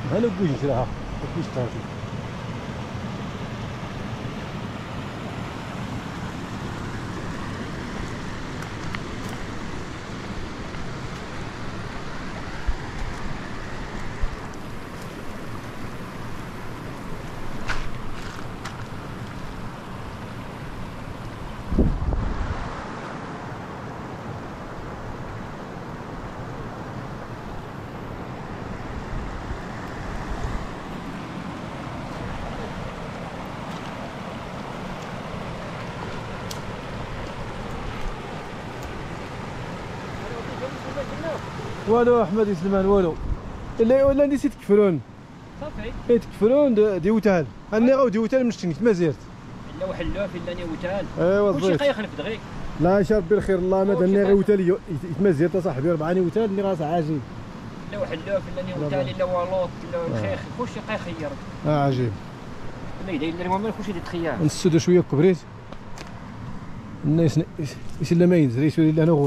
هلا بوش نشراها بوش تاكل. والو احمد يسلمان والو الا ولا نسيت تكفرون صافي تكفرون ديوتال انا غاو ديوتال مشتنيت ما زرت الا وحلوه في لاني وتال ايوا كلشي زيت خيخلف دغيا لا ان شاء ربي الخير الله ما درني غير وتال يتمزير صاحبي 4 نيوتال اللي راه عاجين الا وحلوه في لاني وتال الا والوط الا الخيخ كلشي خيخير عجيب لا يدير المهم كلشي تخيار نسدو شويه كبريت الناس يسلا ما ينزل يسولي لا نغول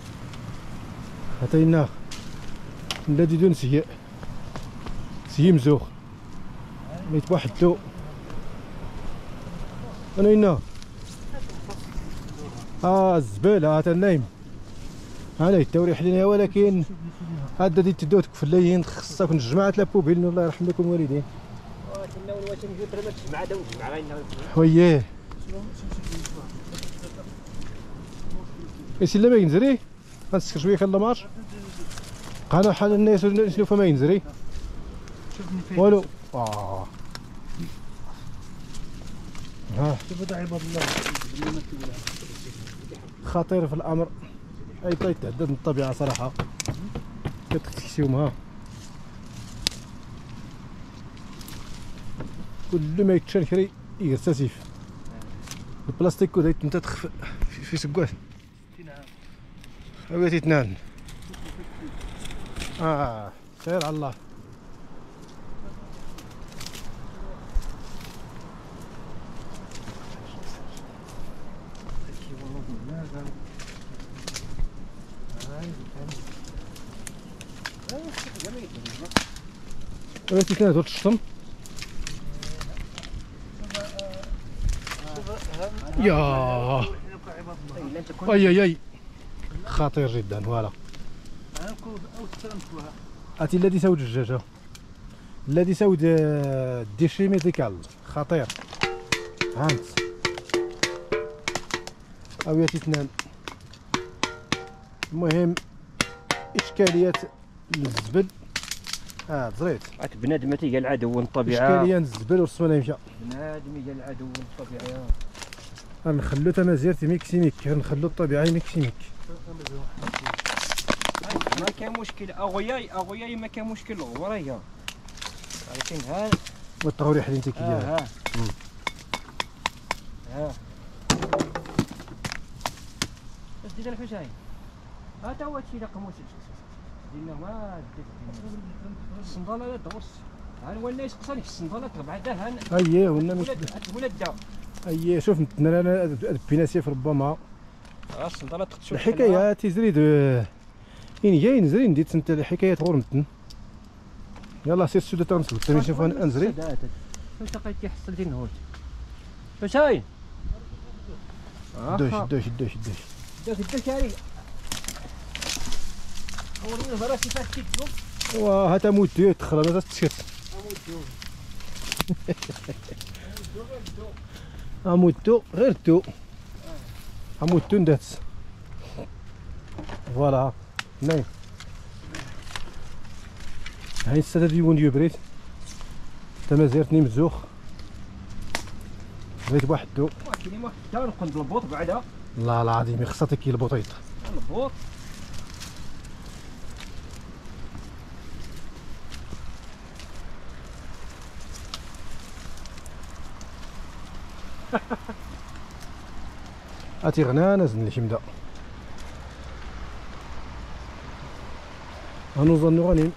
عطينا الذي دون سيء مزوخ ميت واحد لو انا هنا الزباله هذا النايم انا التوريح لنا ولكن هذا دي تدوتك في الليين خصك نجمع لا بوبيل الله يرحم لكم الوالدين كنا واش نجيو ترمات مع دوج مع غير وياه يسلا ما ينزري غنسكر شويه كلا مارش قالوا حال الناس نشوفوا ما ينزري والو ها شوف عباد الله خطير في الامر اي طيب تعدد من الطبيعه صراحه كتكتشفهم ها كل ما يتشنكري يرتسف البلاستيك كود انت تخف في سكوات هو تيتنان خير على الله تيتنان دور الشطم يا اي خطير جدا فوالا هاتي الذي سود الدجاجه الذي سود الديشي ميديكال خطير هانت اوياتي اثنان المهم اشكاليات الزبل زريت بنادم تيقى العدو الطبيعه اشكاليه الزبل والصوانه يمشى بنادم يقى العدو الطبيعه غنخلو تمازيرتي ميكسيميك غنخلو الطبيعي ميكسيميك ما كان مشكل اغوياي ما كان مشكل الغوريه ولكن ها والتغريح اللي انت كديرها ها اش دير الحسين ها تا هو هادشي اللي قموش دينا ما الصنداله لا تغص ها هو الناس يسقسوني في الصنداله تبع دهن اييه ولا ولد اييه شوف انا بيناسيف ربما الصنداله تخشوا الحكايه تيزريد جاي نزري نديت انت الحكايه غورمتن يلا سير السوده تنصب نشوف انزري انت لقيت كيحصل ديال النهوت حسين دوش شاري اول مره راسي فاش كيتكم وهذا مودو تخرب هذا التيشيرت مودو غير دو مودو ندات فوالا نايم هاي السادة ديون يبريد تمازيرتني مزوخ بغيت واحد دو كاين واحد الدار نقلب البوط بعدا لا العظيم خصها كي البوطيط البوط هاتي غنانة زن شي مدا غنوصل غنيم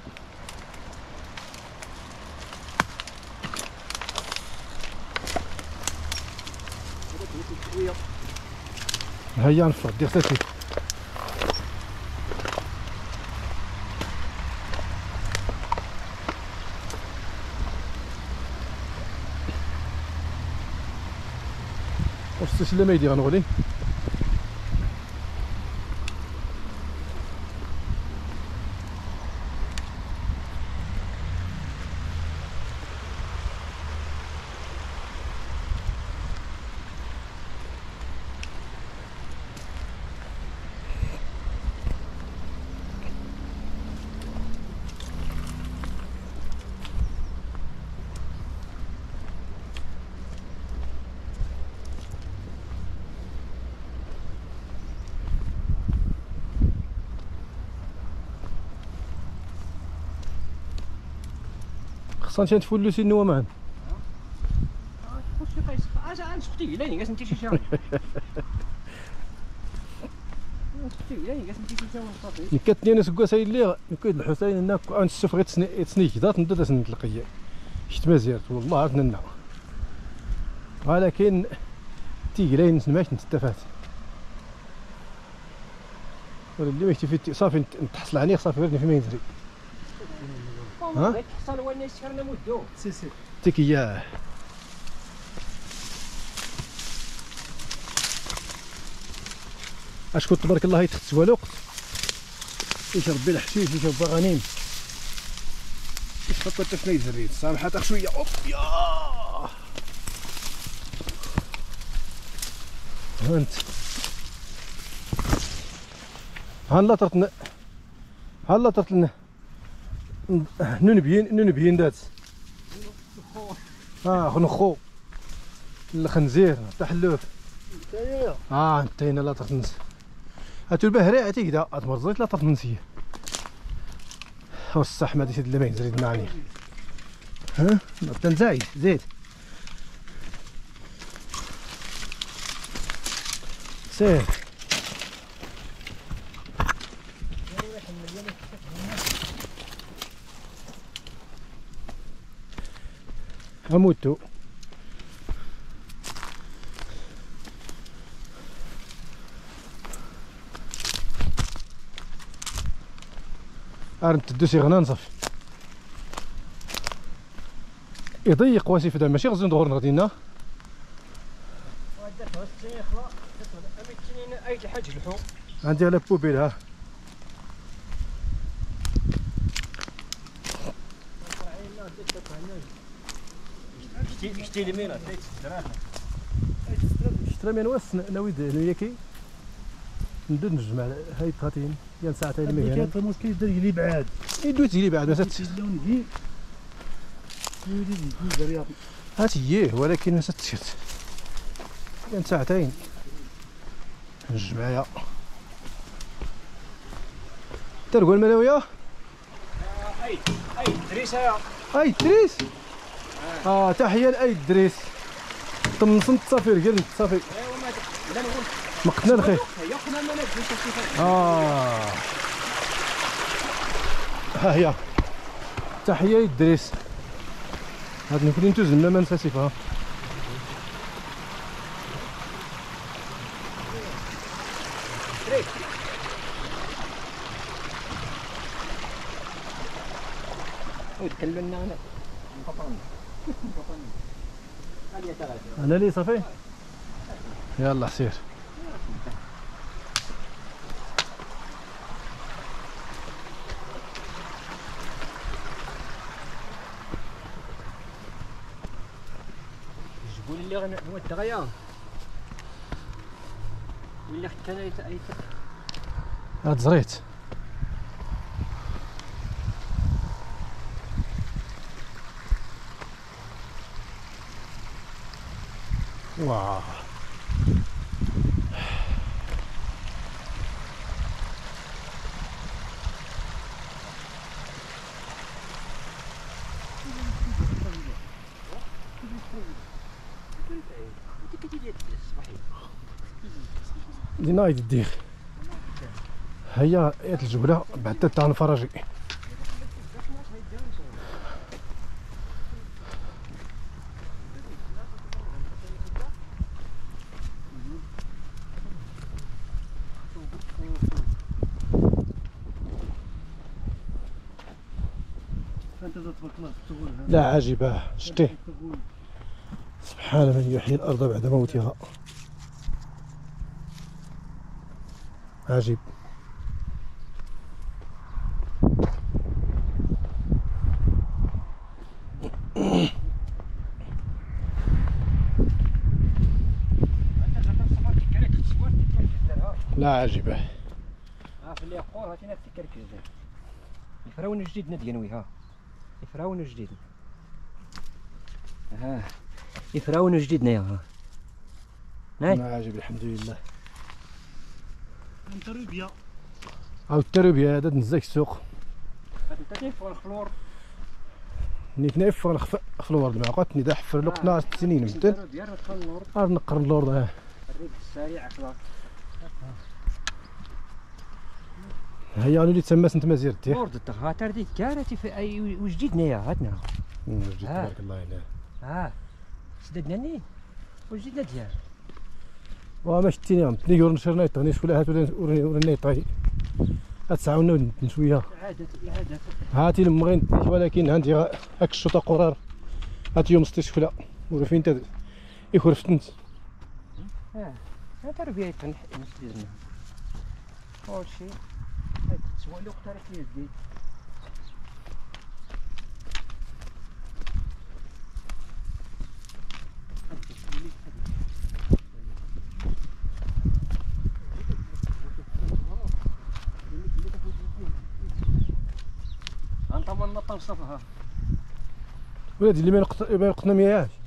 هيا نفرد دير تاتي سلسله ما يدي غنغولي خصنا نتفلسي النومان خش قيس انا سختي لاني قاس انت شي شهر سختي لاني قاس انت شي شهر صافي كاتني نسكو سايل لي كاين الحسين هناك نشوف غير تسنيك ذات نبدا نتلقى شفت مزيرت والله عرفنا لنا ولكن تيقلاين نسمعش نتفات اللي ما يكتفي صافي نتحصل عليه صافي غير في ما ينزري ها تحصل وانا شهرنا مدو سي تيكياه اشكون تبارك الله يتخت والوقت يشرب بالحشيش يشرب بغنيم يفكر حتى في ما يزري سامحة تا شويه اوب يا هانت هلا طرتنا هلا طرتنا نونبيين دات خنخو الخنزير تحلوف انت هنا لا ترتنس هاتو البهري عتيك دا اتمرزيت لا ترتنسيه والصح ما ديت ما يزريد معاني ها نبدا زايد زيد سير اموتو ارنت الدوسي غنا نصافي يضيق واسيف هذا ماشي غزو ندور غادينا عندي على بوبيل ها شتي لمينا شترا من واس نويد نوياكي ندير نجمع هاي تخاتين ديال ساعتين مي كاين المشكل يدير لي بعاد يدوت لي بعد ما سات اللون دي يدير هاتي هي ولكن ما ساتشت كان ساعتين نجمعها ترقوا الملاويه اي دريس يا اي دريس تحيه لاي دريس طمصنت صافي رجل صافي ايوا ما لا نقول مقتنا الخير هي قلنا ما نديرش كيفاش ها هي تحيه للدريس هاد نكون نتوز لنا ما نساسيفها وتكلمنا انا انا لي صافي يلا سير جبوا لي هو الدغيا ولا حتى انا هاد زريت واه دي نايد الديخ هيا الجبله بعد تاع الفراجي لا عجيبه شتي سبحان من يحيي الارض بعد موتها عجيب. لا عجيبة. في اللي يقول هاتينا التكرك جديد. الفراون جديد ندينوي ها. الفراون جديد. الفراون جديد نيا ها. ناي. ما عجيب الحمد لله. تربية. أو التربية هذا نزاك السوق. هذا تكيف والخلور. نيت نعفر الخلور المعقد ندا حفر له 12 سنين مثل. نقر اللور الريق السريع خلاص. هيا اللي تسمى سنت مزيرتي. لورد الطغى ترديك كانت في اي وجديد نيا هاتنا. وجديد تبارك الله عليه. سددناني وجديد ديال. وما شتيني يوم تنيور نشرنا يطغني شويه هات ورني يطغي. أتسعون شويه. العادة هاتي المغين ولكن عندي هاك الشوطه قرار. هاتي يوم ستشفلا ولا فين انت يخرفتنت. تربية تنح نسدينا. أول شيء تسوى لي اختارت لي جديد. أنت من نطم صفها. ولادي اللي ما يلقطنا مياهش.